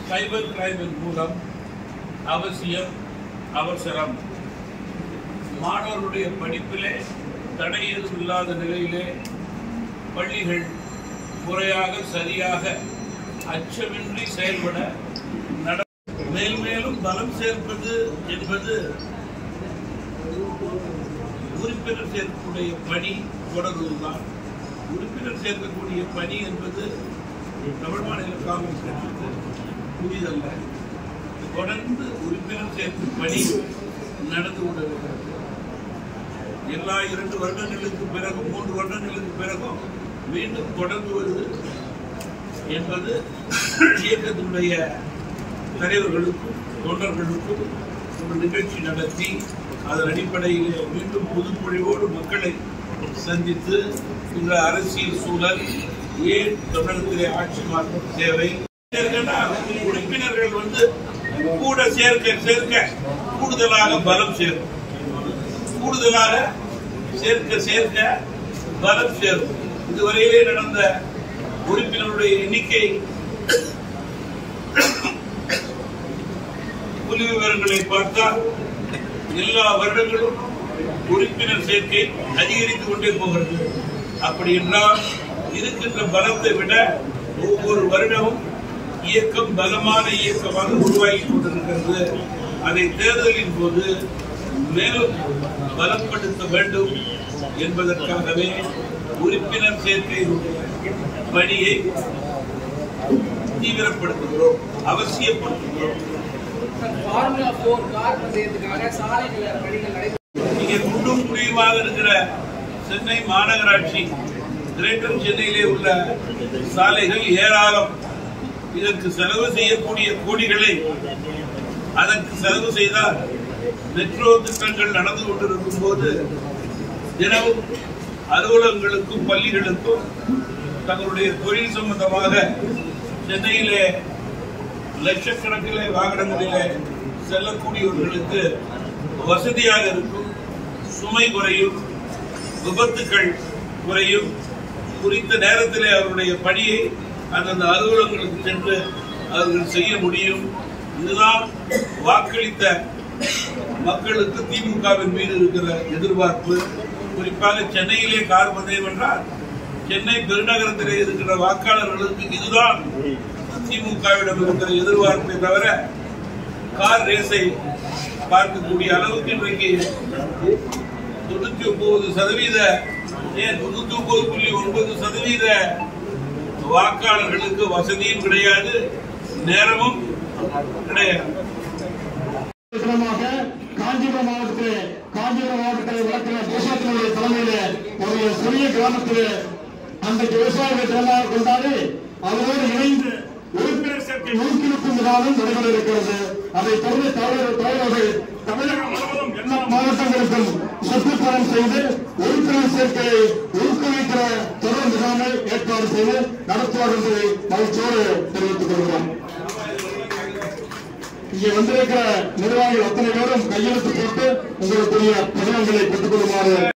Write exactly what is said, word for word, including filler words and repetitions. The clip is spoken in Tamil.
சைபர் கிரைமின் மூலம் அவசியம் அவசரம். மாணவர்களுடைய படிப்பிலே தடை எதுவும் இல்லாத நிலையிலே பள்ளிகள் முறையாக சரியாக அச்சமின்றி செயல்பட நட மேல் மேலும் பலம் சேர்ப்பது என்பது உறுப்பினர் சேர்க்கக்கூடிய பணி தொடர்வதுதான். உறுப்பினர் சேர்க்கக்கூடிய பணி என்பது தமிழ் மாநில காங்கிரஸ் கட்சிக்கு புதிதல்ல. தொடர்ந்து உறுப்பினர் சேர்க்கும் பணி நடந்து கொண்டிருக்கிறது. எல்லா இரண்டு வருடங்களுக்கு பிறகும் மூன்று வருடங்களுக்கு பிறகும் மீண்டும் தொடங்குவது என்பது இயக்கத்தினுடைய தலைவர்களுக்கும் தொண்டர்களுக்கும் ஒரு நிகழ்ச்சி நடத்தி அதன் அடிப்படையிலே மீண்டும் புதுப்பொழிவோடு மக்களை சந்தித்து இந்த அரசியல் சூழல் ஏன் தமிழகத்திலே ஆட்சி மாற்றம் தேவை, உறுப்பினர்கள் வந்து கூட சேர்க்க சேர்க்க கூடுதலாக பலம் சேர்க்கும், கூடுதலாக சேர்க்க சேர்க்க பலம் சேர்க்கும். இதுவரையிலே நடந்த உறுப்பினருடைய எண்ணிக்கை புள்ளி விவரங்களை பார்த்தால் எல்லா வருடங்களும் உறுப்பினர் சேர்க்கை அதிகரித்துக் கொண்டே போகிறது. அப்படி என்றால் இருக்கின்ற பலத்தை விட ஒவ்வொரு வருடமும் இயக்கம் பலமான இயக்கமாக உருவாகி கொண்டிருக்கிறது. அதை தேர்தலின் போது மேலும் பலப்படுத்த வேண்டும் என்பதற்காகவே உறுப்பினர் சேர்க்கையினுடைய பணியை தீவிரப்படுத்துகிறோம், அவசியப்படுத்துகிறோம். இங்கே குண்டும் குழியுமாக இருக்கிற சென்னை மாநகராட்சி, கிரேட்டர் சென்னையிலே உள்ள சாலைகள் ஏராளம். இதற்கு செலவு செய்யக்கூடிய கோடிகளை அதற்கு செலவு செய்தால் மெட்ரோ திட்டங்கள் நடந்து கொண்டிருக்கும் போது தினமும் அலுவலகங்களுக்கும் பள்ளிகளுக்கும் தங்களுடைய தொழில் சம்பந்தமாக சென்னையிலே லட்சக்கணக்கிலே வாகனங்களிலே செல்லக்கூடியவர்களுக்கு வசதியாக இருக்கும், சுமை குறையும், விபத்துக்கள் குறையும், குறித்த நேரத்திலே அவருடைய பணியை அந்தந்த அலுவலகங்களுக்கு சென்று அவர்கள் செய்ய முடியும். இதுதான் வாக்களித்த மக்களுக்கு திமுகவின் மீது இருக்கிற எதிர்பார்ப்பு. குறிப்பாக சென்னையிலே கார் பந்தயம் என்றால் சென்னை பெருநகரத்திலே இருக்கிற வாக்காளர்களுக்கு இதுதான் திமுகவிடம் இருக்கிற எதிர்பார்ப்பை தவிர கார் ரேஸை பார்க்கக்கூடிய அளவுக்கு இன்றைக்கு தொண்ணூத்தி ஒன்பது சதவீத ஏன் தொண்ணூத்தி ஒன்பது புள்ளி ஒன்பது சதவீத வாக்காளர்களுக்கு வசதியும் கிடையாது, நேரமும் கிடையாது. காஞ்சிபுரம் மாவட்டத்திலே காஞ்சிபுரம் மாவட்டத்தில் வழக்கினர் தேசத்தினுடைய தலைமையிலே ஒரு சிறிய கிராமத்திலே அந்த விவசாயிகள் தினமாக கொண்டாடி அவரோடு இணைந்து உறுப்பினர் சேர்க்கை நூற்றிற்கும் விழாவும் நடைபெற இருக்கிறது. அதை தொடர்ந்து தலைவர்கள் தமிழகம் முழுவதும் எல்லா மாவட்டங்களுக்கும் சுற்றுப்பயணம் செய்து உறுப்பினர் சேர்க்கையை ஊக்குவிக்கிற தொடர் முகாமை ஏற்பாடு செய்து நடத்துவார் என்பதை மகிழ்ச்சியோடு தெரிவித்துக் கொள்கிறோம். இங்கே வந்திருக்கிற நிர்வாகிகள் அத்தனை பேரும் கையெழுத்து போட்டு உங்களுக்குரிய பதவிகளை பெற்றுக் கொள்ளுமாறு